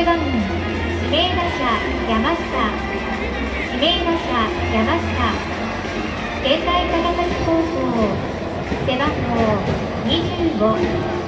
9番指名打者山下、指名打者山下、県大高崎高校背番号25